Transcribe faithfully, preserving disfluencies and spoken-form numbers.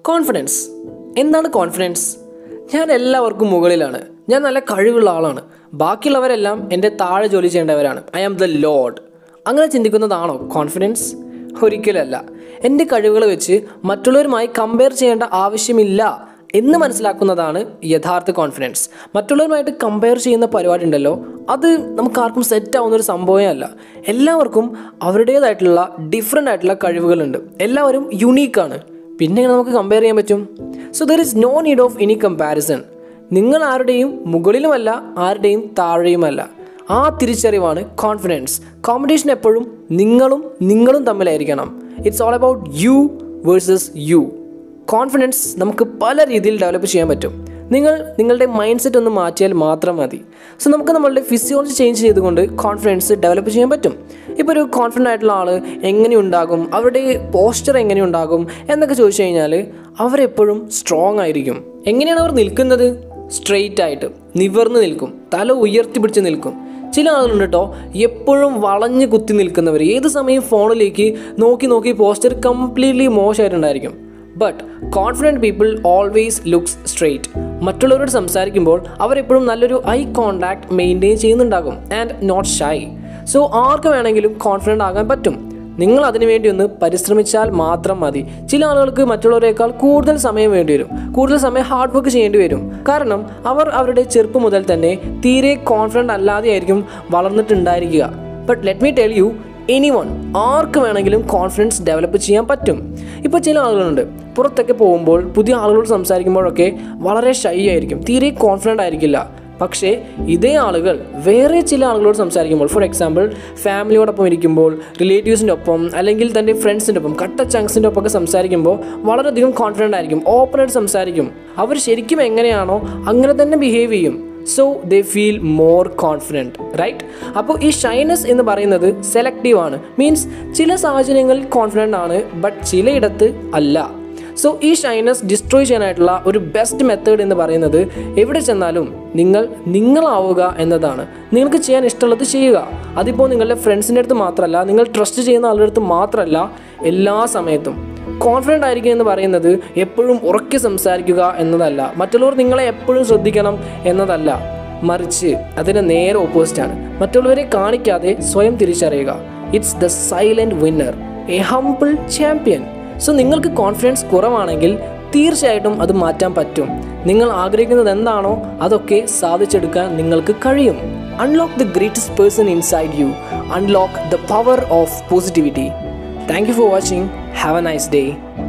Confidence. എന്താണ് confidence? ഞാൻ എല്ലാവർക്കും മുകളിലാണ്, ഞാൻ നല്ല കഴിവുള്ള ആളാണ്, ബാക്കിയുള്ളവരെല്ലാം എൻ്റെ താഴെ ജോലി ചെയ്യേണ്ടവരാണ്, ഐ ആം ദ ലോഡ്. അങ്ങനെ ചിന്തിക്കുന്നതാണോ കോൺഫിഡൻസ്? ഒരിക്കലല്ല. എൻ്റെ കഴിവുകൾ വെച്ച് മറ്റുള്ളവരുമായി കമ്പയർ ചെയ്യേണ്ട ആവശ്യമില്ല എന്ന് മനസ്സിലാക്കുന്നതാണ് യഥാർത്ഥ കോൺഫിഡൻസ്. മറ്റുള്ളവരുമായിട്ട് കമ്പയർ ചെയ്യുന്ന പരിപാടി ഉണ്ടല്ലോ, അത് നമുക്ക് ആർക്കും സെറ്റ് ആവുന്നൊരു സംഭവമേ അല്ല. എല്ലാവർക്കും അവരുടേതായിട്ടുള്ള ഡിഫറെൻ്റ് ആയിട്ടുള്ള കഴിവുകളുണ്ട്, എല്ലാവരും യുണീക്കാണ്. പിന്നെ നമുക്ക് കമ്പയർ ചെയ്യാൻ പറ്റും? So there is no need of any comparison. നിങ്ങൾ ആരുടെയും മുകളിലുമല്ല, ആരുടെയും താഴെയുമല്ല. ആ തിരിച്ചറിവാണ് കോൺഫിഡൻസ്. കോമ്പറ്റീഷൻ എപ്പോഴും നിങ്ങളും നിങ്ങളും തമ്മിലായിരിക്കണം. It's all about you versus you. Confidence നമുക്ക് പല രീതിയിൽ ഡെവലപ്പ് ചെയ്യാൻ പറ്റും. നിങ്ങൾ നിങ്ങളുടെ മൈൻഡ് സെറ്റ് ഒന്ന് മാറ്റിയാൽ മാത്രം മതി. സോ നമുക്ക് നമ്മളുടെ ഫിസിയോളജി ചേഞ്ച് ചെയ്തുകൊണ്ട് കോൺഫിഡൻസ് ഡെവലപ്പ് ചെയ്യാൻ പറ്റും. ഇപ്പോൾ ഒരു കോൺഫിഡൻ്റ് ആയിട്ടുള്ള ആൾ എങ്ങനെയുണ്ടാകും, അവരുടെ പോസ്ചർ എങ്ങനെയുണ്ടാകും എന്നൊക്കെ ചോദിച്ചു കഴിഞ്ഞാൽ അവരെപ്പോഴും സ്ട്രോങ് ആയിരിക്കും. എങ്ങനെയാണ് അവർ നിൽക്കുന്നത്? സ്ട്രെയിറ്റ് ആയിട്ട് നിവർന്ന് നിൽക്കും, തല ഉയർത്തി പിടിച്ച് നിൽക്കും. ചില ആളുകളുണ്ട് കേട്ടോ, എപ്പോഴും വളഞ്ഞ് കുത്തി നിൽക്കുന്നവർ, ഏത് സമയം ഫോണിലേക്ക് നോക്കി നോക്കി പോസ്ചർ കംപ്ലീറ്റ്ലി മോശമായിട്ടുണ്ടായിരിക്കും. But confident people always looks straight. മറ്റുള്ളവരോട് സംസാരിക്കുമ്പോൾ അവരെപ്പോഴും നല്ലൊരു ഐ കോണ്ടാക്ട് മെയിൻറ്റെയിൻ ചെയ്യുന്നുണ്ടാകും ആൻഡ് നോട്ട് ഷൈ. സോ ആർക്ക് വേണമെങ്കിലും കോൺഫിഡൻ്റ് ആകാൻ പറ്റും. നിങ്ങൾ അതിനുവേണ്ടി ഒന്ന് പരിശ്രമിച്ചാൽ മാത്രം മതി. ചില ആളുകൾക്ക് മറ്റുള്ളവരെക്കാൾ കൂടുതൽ സമയം വേണ്ടി വരും, കൂടുതൽ സമയം ഹാർഡ് വർക്ക് ചെയ്യേണ്ടി വരും. കാരണം അവർ അവരുടെ ചെറുപ്പം മുതൽ തന്നെ തീരെ കോൺഫിഡൻ്റ് അല്ലാതെ ആയിരിക്കും വളർന്നിട്ടുണ്ടായിരിക്കുക. But let me tell you, anyone, ആർക്ക് വേണമെങ്കിലും കോൺഫിഡൻസ് ഡെവലപ്പ് ചെയ്യാൻ പറ്റും. ഇപ്പോൾ ചില ആളുകളുണ്ട്, പുറത്തൊക്കെ പോകുമ്പോൾ പുതിയ ആളുകളോട് സംസാരിക്കുമ്പോഴൊക്കെ വളരെ ഷൈ ആയിരിക്കും, തീരെ കോൺഫിഡൻ്റ് ആയിരിക്കില്ല. പക്ഷേ ഇതേ ആളുകൾ വേറെ ചില ആളുകളോട് സംസാരിക്കുമ്പോൾ, ഫോർ എക്സാമ്പിൾ ഫാമിലിയോടൊപ്പം ഇരിക്കുമ്പോൾ, റിലേറ്റീവ്സിൻ്റെ ഒപ്പം, അല്ലെങ്കിൽ തൻ്റെ ഫ്രണ്ട്സിൻ്റെ ഒപ്പം, കട്ട ചങ്സിൻ്റെ ഒപ്പം ഒക്കെ സംസാരിക്കുമ്പോൾ വളരെയധികം കോൺഫിഡൻ്റ് ആയിരിക്കും, ഓപ്പണായിട്ട് സംസാരിക്കും. അവർ ശരിക്കും എങ്ങനെയാണോ അങ്ങനെ തന്നെ ബിഹേവ് ചെയ്യും. So they feel more confident, right? അപ്പോൾ ഈ ഷൈനസ് എന്ന് പറയുന്നത് സെലക്റ്റീവ് ആണ്. മീൻസ് ചില സാഹചര്യങ്ങളിൽ കോൺഫിഡൻ്റ് ആണ്, ബട്ട് ചിലയിടത്ത് അല്ല. സോ ഈ ഷൈനസ് ഡിസ്ട്രോയ് ചെയ്യാനായിട്ടുള്ള ഒരു ബെസ്റ്റ് മെത്തേഡ് എന്ന് പറയുന്നത് എവിടെ ചെന്നാലും നിങ്ങൾ നിങ്ങളാവുക എന്നതാണ്. നിങ്ങൾക്ക് ചെയ്യാൻ ഇഷ്ടമുള്ളത് ചെയ്യുക. അതിപ്പോൾ നിങ്ങളുടെ ഫ്രണ്ട്സിൻ്റെ അടുത്ത് മാത്രമല്ല, നിങ്ങൾ ട്രസ്റ്റ് ചെയ്യുന്ന ആളുടെ അടുത്ത് മാത്രമല്ല, എല്ലാ സമയത്തും. കോൺഫിഡൻ്റ് ആയിരിക്കുക എന്ന് പറയുന്നത് എപ്പോഴും ഉറക്കെ സംസാരിക്കുക എന്നതല്ല, മറ്റുള്ളവർ നിങ്ങളെ എപ്പോഴും ശ്രദ്ധിക്കണം എന്നതല്ല. മറിച്ച് അതിന് നേരെ ഓപ്പോസിറ്റാണ്. മറ്റുള്ളവരെ കാണിക്കാതെ സ്വയം തിരിച്ചറിയുക. It's the silent winner, a humble champion. So നിങ്ങൾക്ക് കോൺഫിഡൻസ് കുറവാണെങ്കിൽ തീർച്ചയായിട്ടും അത് മാറ്റാൻ പറ്റും. നിങ്ങൾ ആഗ്രഹിക്കുന്നത് എന്താണോ അതൊക്കെ സാധിച്ചെടുക്കാൻ നിങ്ങൾക്ക് കഴിയും. Unlock the greatest person inside you. Unlock the power of positivity. Thank you for watching. Have a nice day.